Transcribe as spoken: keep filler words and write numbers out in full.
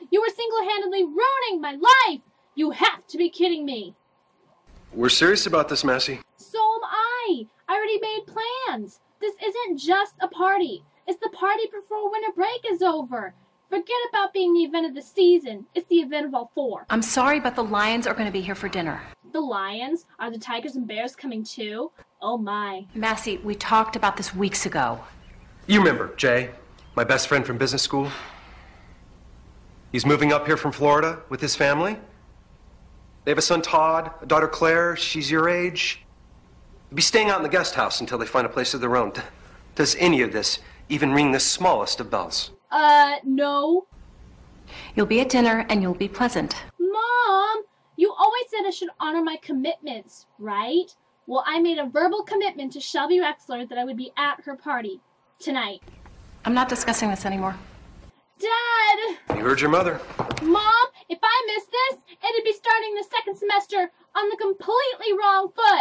You were single-handedly ruining my life! You have to be kidding me! We're serious about this, Massey. So am I! I already made plans! This isn't just a party. It's the party before winter break is over. Forget about being the event of the season. It's the event of all four. I'm sorry, but the Lions are going to be here for dinner. The Lions? Are the Tigers and Bears coming too? Oh my. Massey, we talked about this weeks ago. You remember, Jay, my best friend from business school? He's moving up here from Florida with his family. They have a son, Todd, a daughter, Claire. She's your age. They'll be staying out in the guest house until they find a place of their own. Does any of this even ring the smallest of bells? Uh, no. You'll be at dinner and you'll be pleasant. Mom, you always said I should honor my commitments, right? Well, I made a verbal commitment to Shelby Rexler that I would be at her party tonight. I'm not discussing this anymore. Dad! You heard your mother. Mom, if I miss this, it'd be starting the second semester on the completely wrong foot.